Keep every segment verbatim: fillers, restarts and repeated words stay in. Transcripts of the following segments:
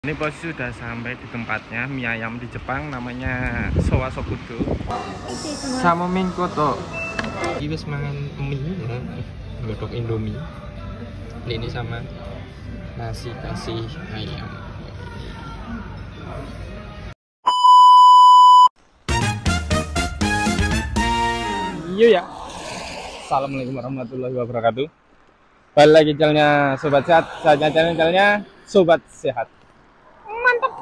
Ini posisi sudah sampai di tempatnya, mie ayam di Jepang namanya Sowa Sokudo sama Minkoto. Ini wis mangan mie ya, godok Indomie. Ini sama nasi kasih ayam. Iya ya. Assalamualaikum warahmatullahi wabarakatuh. Balik lagi channelnya Sobat Sehat, saatnya channel-channelnya Sobat Sehat. Mantap.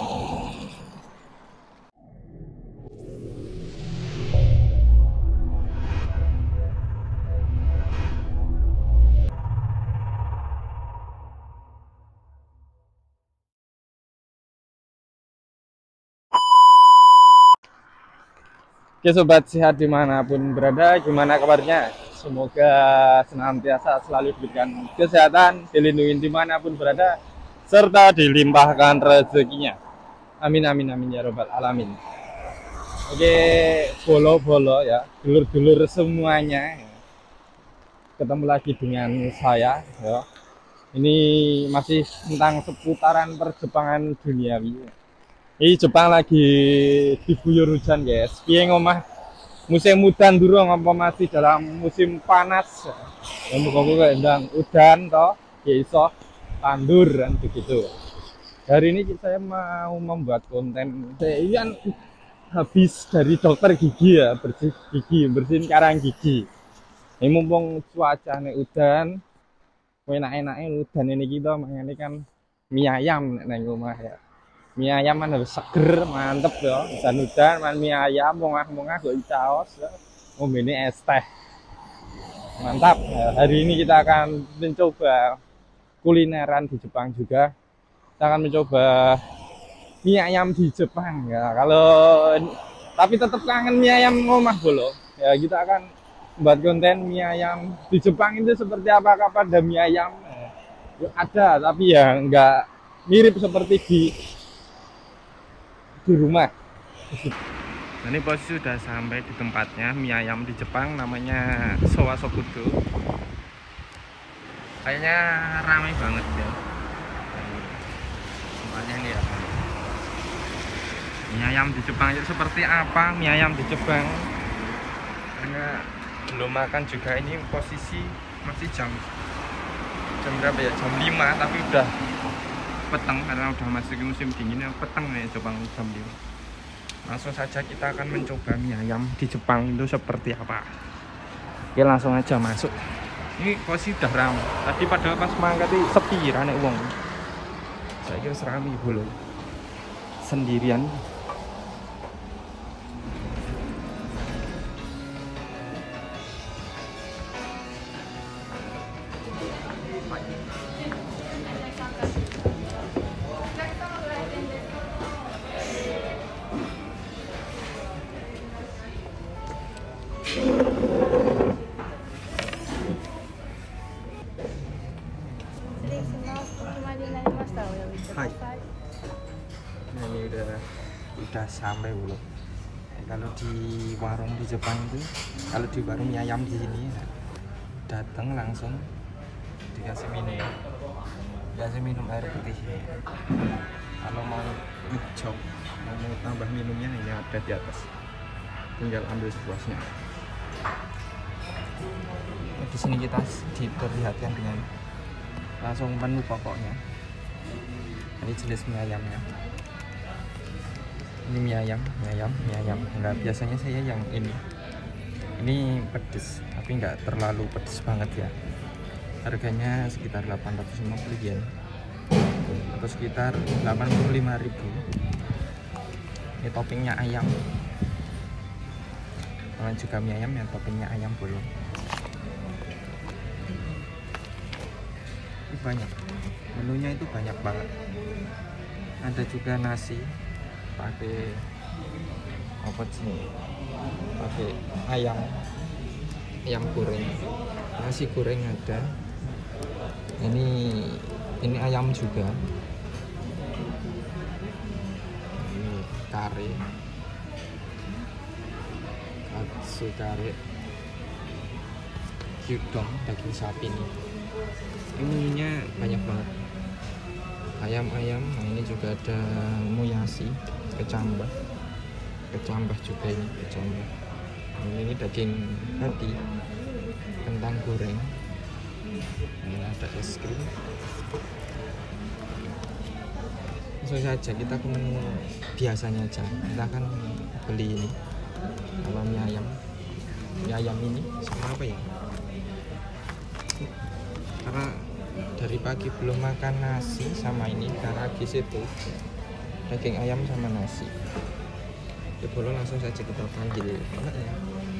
Oke Sobat Sehat dimanapun berada, gimana kabarnya? Semoga senantiasa selalu diberikan kesehatan, dilindungi dimanapun berada, serta dilimpahkan rezekinya. Amin amin amin ya robbal alamin. Oke, bolo-bolo ya, dulur-dulur semuanya. Ketemu lagi dengan saya ya. Ini masih tentang seputaran perjepangan duniawi. Ini Jepang lagi diguyur hujan guys. Piye ngomah musim udan durung apa masih dalam musim panas. Ya muga-muga endang udan toh, ya iso tandur kan begitu. Hari ini saya mau membuat konten. Saya ini kan habis dari dokter gigi ya, bersih gigi, bersihin karang gigi. Ini mumpung cuaca nih udan, enak-enaknya udan ini kita makanya kan mie ayam neng rumah ya. Mie ayam kan harus seger, mantep ya. Udan-udan, man mie ayam, mongah-mongah, gak caos ya. Oh ini es teh. Mantap. Ya, hari ini kita akan mencoba kulineran di Jepang juga. Kita akan mencoba mie ayam di Jepang ya. Kalau tapi tetap kangen mie ayam ngomah bolo. Ya kita akan buat konten mie ayam di Jepang itu seperti apakah pada mie ayam? Ya, ada tapi ya enggak mirip seperti di di rumah. Ini posisi sudah sampai di tempatnya mie ayam di Jepang namanya Sowa Sokudo. Kayaknya ramai banget ya. Tempatnya ini ya. Mie ayam di Jepang itu seperti apa mie ayam di Jepang? Karena belum makan juga, ini posisi masih jam jam berapa ya? Jam lima tapi udah petang karena udah masuk musim dinginnya, petang ya Jepang jam lima. Langsung saja kita akan mencoba mie ayam di Jepang itu seperti apa. Oke langsung aja masuk. Ini posisi udah ramai. Tadi padahal pas mangkat itu sepi rane wong. Saya kira serami bulu. Sendirian. Hai. Nah, ini udah udah sampai belum? Ya, kalau di warung di Jepang itu, kalau di warung mie ayam di sini ya, datang langsung dikasih minum, dikasih minum air putih. Kalau mau ngejok, mau tambah minumnya ini ada di atas, tinggal ambil sepuasnya. Nah, di sini kita diperlihatkan dengan langsung menu pokoknya. Ini jenis mie ayamnya. Ini mie ayam, mie ayam, mie ayam. Enggak, biasanya saya yang ini. Ini pedes, tapi enggak terlalu pedes banget ya. Harganya sekitar delapan ratus lima puluh yen atau sekitar delapan puluh lima ribu. Ini toppingnya ayam. Kalau juga mie ayam yang toppingnya ayam bolong. Ini banyak. Menunya itu banyak banget. Ada juga nasi pakai apa sih? Pakai ayam, ayam goreng, nasi goreng ada. Ini ini ayam juga. Ini kare, katsu kare, gyudon daging sapi nih. Ini minyak banyak banget. ayam-ayam. Nah ini juga ada moyashi, kecambah, kecambah juga ini kecambah. Ini daging babi, kentang goreng. Ini ada es krim. Langsung saja kita ke menu biasanya aja. Kita akan beli ini kalau mie ayam, mie ayam ini sama apa ya? Karena dari pagi belum makan nasi sama ini karena di situ daging ayam sama nasi. Ya boleh langsung saja kita panggil orangnya.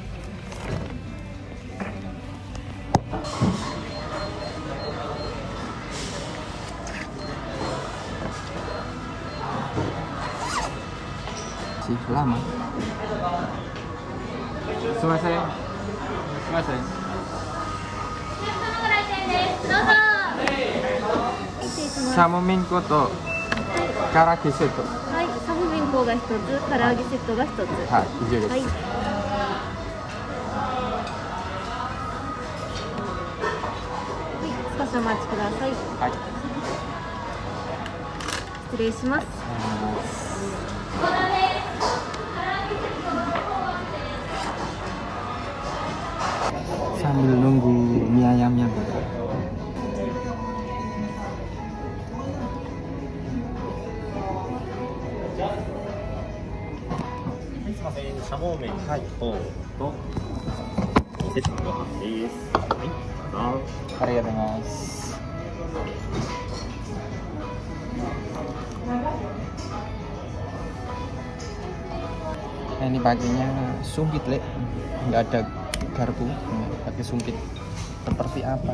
Si lama. Selesai. Selesai. Sama mingko to karage seto. はい、サムメンコが一つ、唐揚げセットが一つ。 はい、以上です。 はい。少しお待ちください。 はい。 失礼します。 Sambil nunggu mie ayamnya. Nah, ini pakainya sumpit, Le. Nggak ada garpu, pakai sumpit. Seperti apa?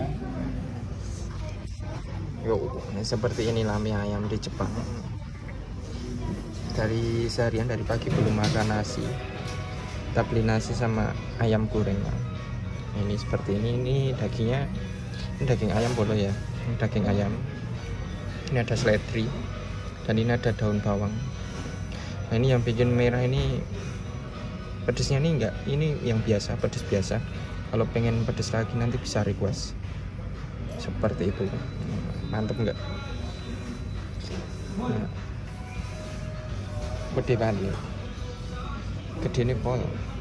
Yo, seperti inilah mie ayam di Jepang. Dari seharian dari pagi belum makan nasi. Kita beli nasi sama ayam goreng. Nah, ini seperti ini. Ini dagingnya, ini daging ayam boleh ya. Ini daging ayam. Ini ada seledri dan ini ada daun bawang. Nah, ini yang bikin merah ini pedesnya ini enggak, ini yang biasa, pedes biasa. Kalau pengen pedes lagi nanti bisa request. Seperti itu. Mantep enggak? Nah. Gede banget. Gede nih pol.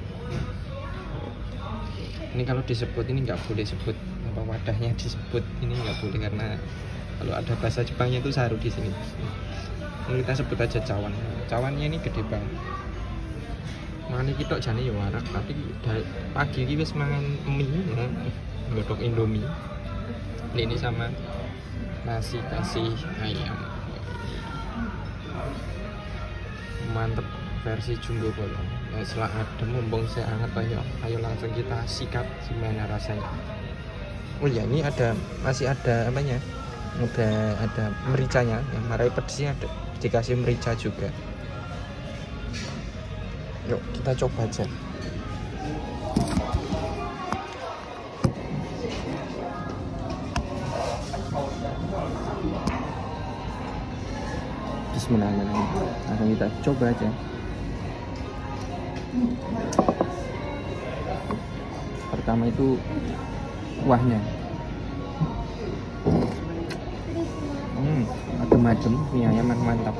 Ini kalau disebut ini nggak boleh sebut apa wadahnya disebut ini nggak boleh karena kalau ada bahasa Jepangnya itu saru di sini. Ini kita sebut aja cawan. Cawannya ini gede banget. Mane kita jane ya warak tapi dari pagi iki wis mangan mie ya. Nggodok Indomie. Ini sama nasi kasih ayam. Mantep versi jumbo bolong. Ya setelah adem mumpung saya hangat ayo, ayo langsung kita sikat gimana rasanya. Oh ya ini ada masih ada apanya? Udah ada mericanya, yang marai pedesnya ada dikasih merica juga. Yuk kita coba aja. Bismillahirrahmanirrahim. Langsung kita coba aja. Pertama itu kuahnya. Hmm, adem-adem, mie ayam mantap.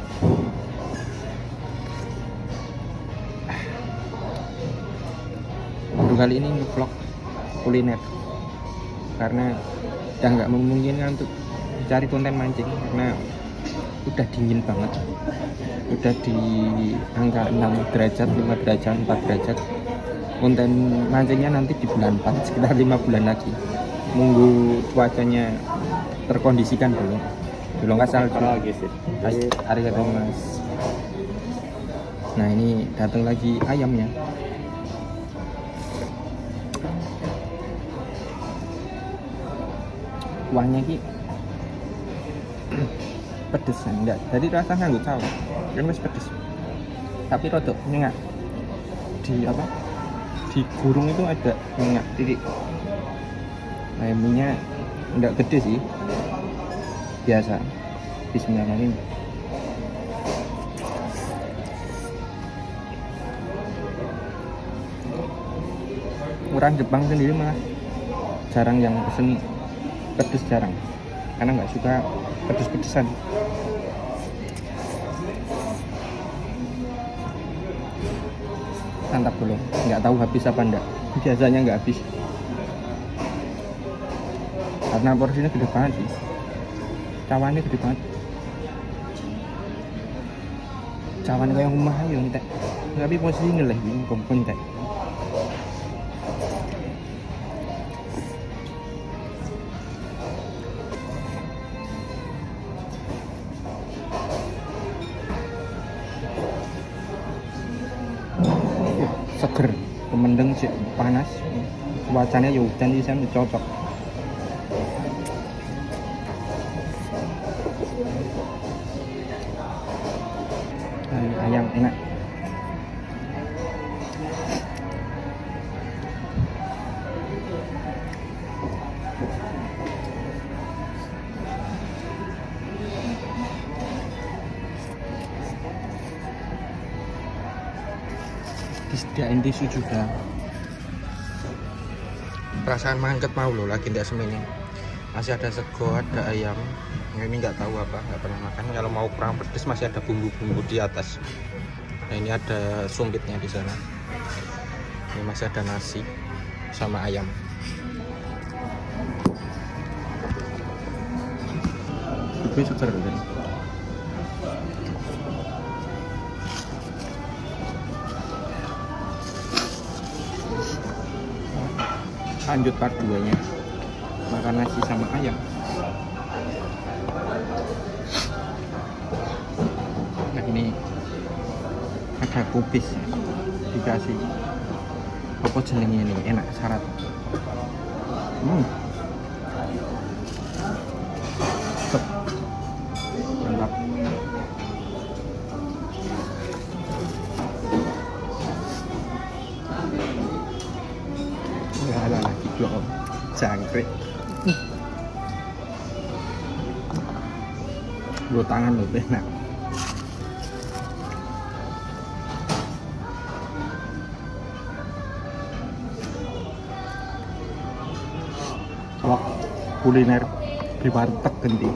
Baru kali ini nge-vlog kuliner karena udah nggak memungkinkan untuk cari konten mancing karena udah dingin banget, udah di angka enam derajat, lima derajat, empat derajat. Konten mancingnya nanti di bulan empat, sekitar lima bulan lagi. Nunggu cuacanya terkondisikan dulu. Belum nggak salju. Arigatou mas. Nah ini datang lagi ayamnya. Kuahnya ki pedes enggak, jadi rasanya nggak tahu kan masih pedes tapi rodok nyengat di apa di gurung itu ada nyengat titik. Ayamnya enggak gede sih, biasa. Bismillahirrahmanirrahim. Orang Jepang sendiri malah jarang yang pesen pedes, jarang karena nggak suka pedes-pedesan. santap dulu, nggak tahu habis apa enggak. Biasanya nggak habis karena porsinya gede banget sih, cawannya gede banget, cawan kayak rumah ayo entek, tapi posisinya lah ini kompon entek. Seger, kemendeng sih panas, cuacanya ya hujan sih, saya cocok. Ayam enak. Disediain tisu juga. Perasaan mangket mau loh, lagi tidak semini. Masih ada sego, ada ayam. Ini nggak tahu apa, nggak pernah makan. Kalau mau kurang pedes masih ada bumbu-bumbu di atas. Nah ini ada sumpitnya di sana. Ini masih ada nasi sama ayam. Itu seger kan? Lanjut part dua nya, makan nasi sama ayam. Nah ini ada kubis dikasih apa jenengnya ini, enak syarat. Hmm. Sep. Mantap. Ada lagi blok jangkrik. Dua tangan loh, enak. Vlog kuliner di warteg Genti.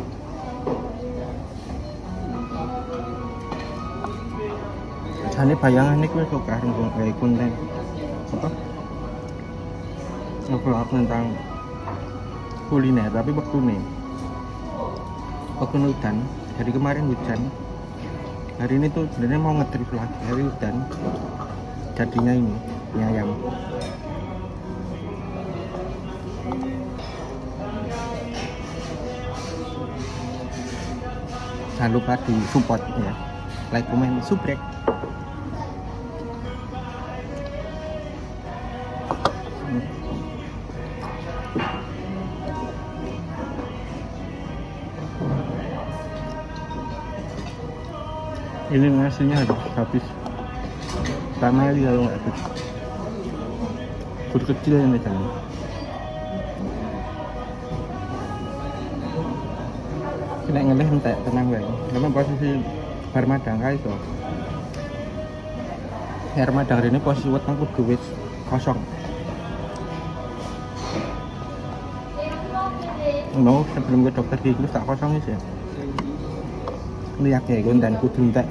Jane bayangan iki wis kok karo gawe konten apa? Vlog tentang kuliner, tapi waktu nih waktu hujan, dari kemarin hujan, hari ini tuh sebenarnya mau ngedrift lagi, hari hujan, jadinya ini mie ayam. Jangan lupa di support ya, like, comment, subscribe. Ini nasinya habis, habis. Sama dia kalau nggak habis. Kur kecil ini kan. Kena ngelih entek, tenang bae. Karena posisi bar madang kae iso. Bar madang ini posisi weteng kudu wis kosong. Mau sebelum ke dokter gigi tak kosong sih. Lihat ya konten kudu entek.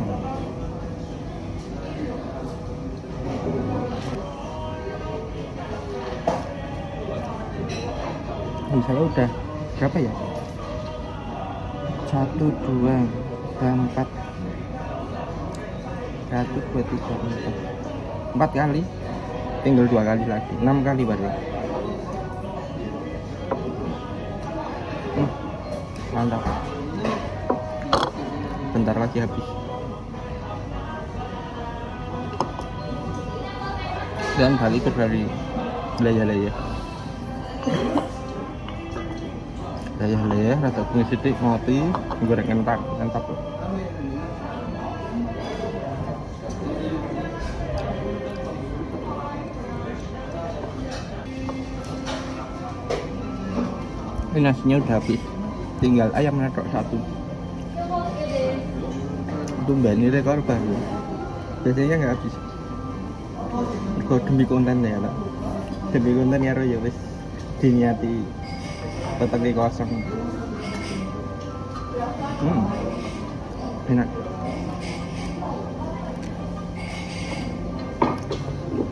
Ini saya udah berapa ya? Satu, dua, empat, satu, dua, tiga, empat, empat kali. Tinggal dua kali lagi, enam kali baru. Hmm, mantap. Bentar lagi habis. Dan balik ke dari laya-laya. Laya-laya, rata kuning sedikit, ngoti, goreng entar, entap. Ini nasinya udah habis, tinggal ayam netok satu. Tumben ini rekor baru, biasanya nggak habis. Kok demi konten ya lah, demi konten ya ya wis diniati tetap kosong. Hmm, enak.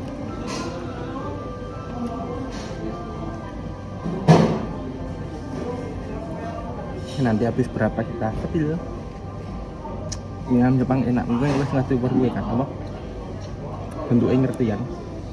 nanti habis berapa kita sepil. Ini ayam Jepang enak, gue wes ngerti buat gue kan apa bentuknya ngerti kan.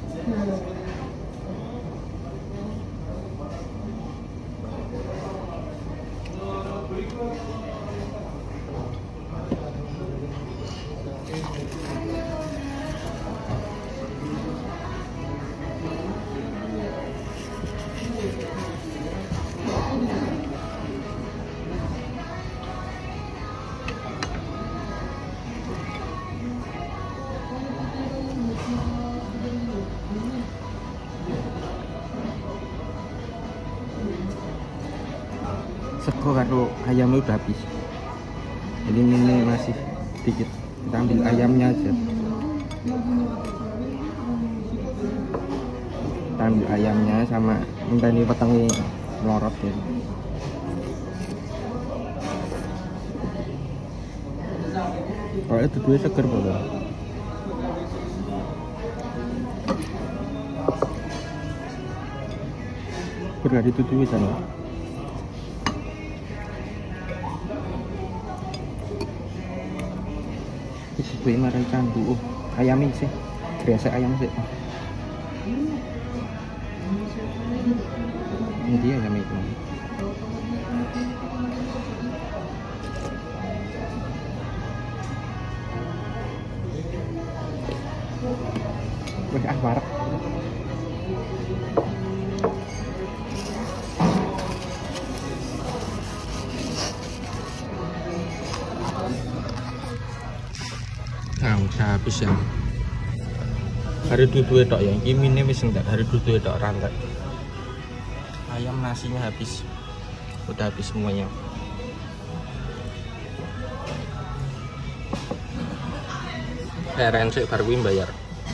Sego karo ayamnya udah habis, jadi ini masih sedikit, kita ambil ayamnya aja. Kita ambil ayamnya sama minta ini petangnya melorot ya. Kalau itu dua seger boleh. Pernah ditutupi sana. Gue marah candu, oh ayam ini sih, biasa ayam sih. Ini dia ayam itu. Wih, ah marah. Nah, udah habis ya. Hari dudu tok ya. Iki mine wis enggak hari dudu tok rantai. Ayam nasinya habis. Udah habis semuanya. Keren sih baru gue bayar.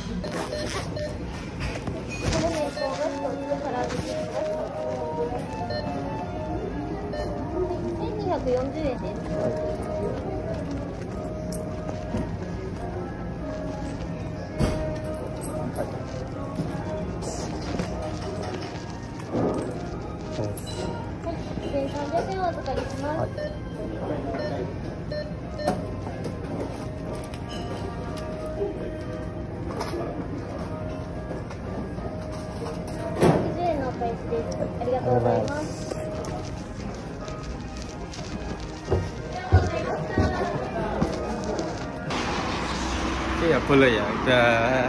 Ya boleh ya, udah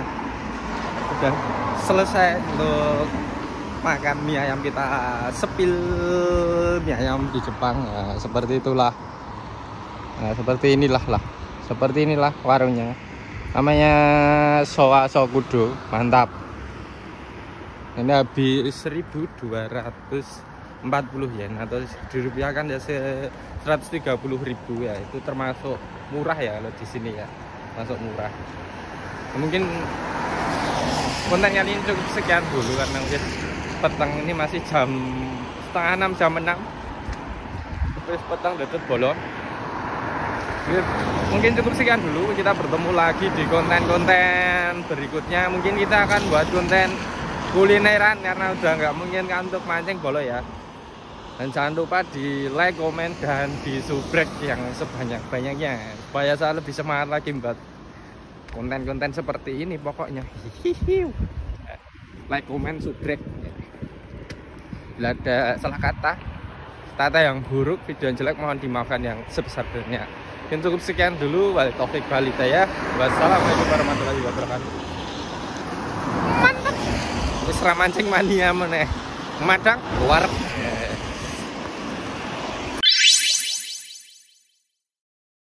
udah selesai untuk makan mie ayam kita, sepil mie ayam di Jepang. Nah, seperti itulah, nah, seperti inilah lah, seperti inilah warungnya. Namanya Showa Shokudo, mantap. Ini habis seribu dua ratus empat puluh yen atau dirupiahkan ya seratus tiga puluh ribu ya, itu termasuk murah ya kalau di sini ya. Masuk murah. Mungkin konten kali ini cukup sekian dulu karena mungkin petang ini masih jam setengah enam jam enam. Terus petang deket bolong. Mungkin cukup sekian dulu. Kita bertemu lagi di konten-konten berikutnya. Mungkin kita akan buat konten kulineran karena udah nggak mungkin kan untuk mancing bolo ya. Dan jangan lupa di like, komen, dan di subrek yang sebanyak-banyaknya supaya saya lebih semangat lagi buat konten-konten seperti ini pokoknya. Hihihi. Like, komen, subrek. Bila ada salah kata, kata yang buruk, video yang jelek mohon dimaafkan yang sebesar-besarnya. Mungkin cukup sekian dulu. Wal taufik wal hidayah. Wassalamualaikum warahmatullahi wabarakatuh. Mantap. Wis ra mancing mania meneh. Madang luar